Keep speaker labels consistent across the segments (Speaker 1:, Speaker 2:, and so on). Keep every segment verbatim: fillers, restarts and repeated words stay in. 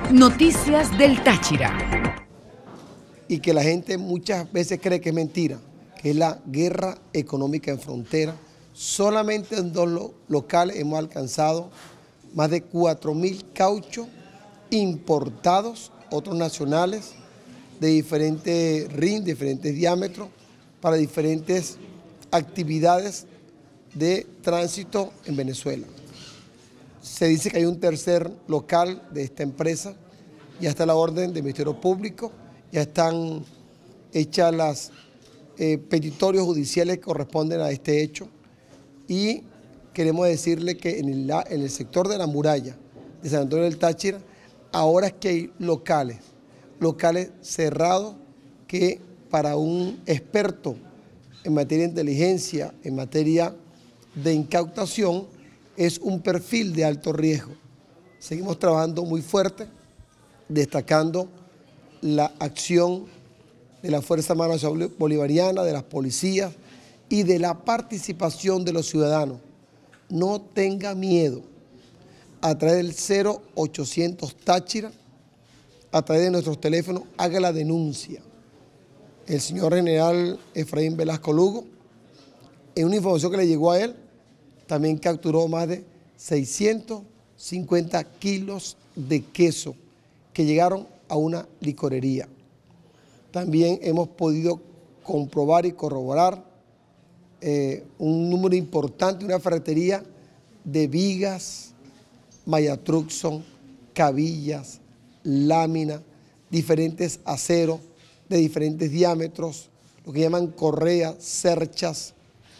Speaker 1: Noticias del Táchira.
Speaker 2: Y que la gente muchas veces cree que es mentira, que es la guerra económica en frontera. Solamente en dos lo locales hemos alcanzado más de cuatro mil cauchos importados, otros nacionales, de diferentes R I N, diferentes diámetros, para diferentes actividades de tránsito en Venezuela. Se dice que hay un tercer local de esta empresa, ya está la orden del Ministerio Público, ya están hechas las eh, petitorios judiciales que corresponden a este hecho, y queremos decirle que en el, en el sector de la muralla de San Antonio del Táchira, ahora es que hay locales, locales cerrados que para un experto en materia de inteligencia, en materia de incautación, es un perfil de alto riesgo. Seguimos trabajando muy fuerte, destacando la acción de la Fuerza Armada Nacional Bolivariana, de las policías y de la participación de los ciudadanos. No tenga miedo. A través del cero ochocientos Táchira, a través de nuestros teléfonos, haga la denuncia. El señor general Efraín Velasco Lugo, en una información que le llegó a él, también capturó más de seiscientos cincuenta kilos de queso que llegaron a una licorería. También hemos podido comprobar y corroborar eh, un número importante, una ferretería de vigas, mayatruxon, cabillas, láminas, diferentes aceros de diferentes diámetros, lo que llaman correas, cerchas,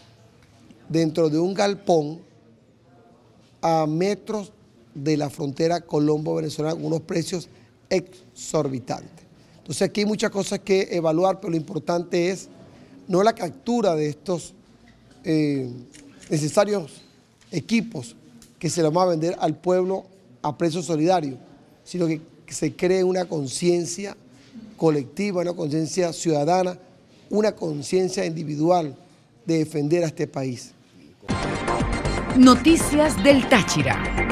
Speaker 2: dentro de un galpón a metros de la frontera colombo-venezolana con unos precios exorbitantes. Entonces aquí hay muchas cosas que evaluar, pero lo importante es no la captura de estos eh, necesarios equipos que se le va a vender al pueblo a precio solidario, sino que, que se cree una conciencia colectiva, una conciencia ciudadana, una conciencia individual de defender a este país.
Speaker 1: Noticias del Táchira.